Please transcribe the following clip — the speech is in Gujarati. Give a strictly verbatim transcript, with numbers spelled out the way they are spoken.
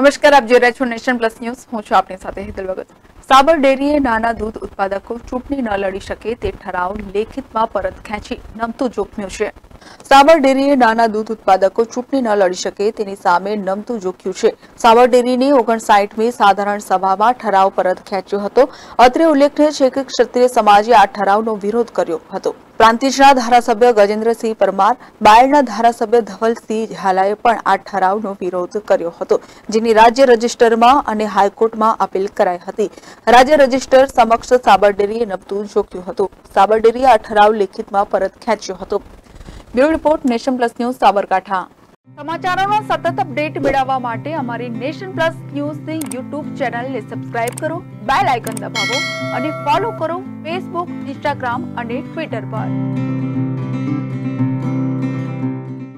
નમસ્કાર, આપ જોઈ રહ્યા છો નેશન પ્લસ ન્યૂઝ. હું છું આપની સાથે હેતલ ભગત. સાબર ડેરીએ નાના દૂધ ઉત્પાદકો ચૂંટણી ન લડી શકે તે ઠરાવ લેખિતમાં પરત ખેંચી નમતું જોખમ્યું છે. સાબર ડેરીએ નાના દૂધ ઉત્પાદકો ચૂંટણી ન લડી શકે તેની સામે નમતું જોખ્યું છે. સાબર ડેરીની ઓગણસાઠમી સાધારણ સભામાં ઠરાવ પરત ખેંચ્યો હતો. અત્રે ઉલ્લેખનીય છે કે ક્ષત્રિય સમાજે આ ઠરાવનો વિરોધ કર્યો હતો. પ્રાંતિજના ધારાસભ્ય ગજેન્દ્રસિંહ પરમાર, બાયડના ધારાસભ્ય ધવલસિંહ ઝાલાએ પણ આ ઠરાવનો વિરોધ કર્યો હતો, જેની રાજ્ય રજિસ્ટરમાં અને હાઈકોર્ટમાં અપીલ કરાઈ હતી. રાજ્ય રજિસ્ટર સમક્ષ સાબર ડેરીએ નમતું જોખ્યું હતું. સાબર ડેરીએ આ ઠરાવ લેખિતમાં પરત ખેંચ્યો હતો. Bureau report, nation plus news, Sabarkantha. સમાચારોનો સતત અપડેટ મેળવવા માટે અમારી નેશન પ્લસ ન્યૂઝની યુટ્યુબ ચેનલને સબસ્ક્રાઇબ કરો, બેલ આઇકન દબાવો અને ફોલો કરો ફેસબુક, ઇન્સ્ટાગ્રામ અને ટ્વિટર પર.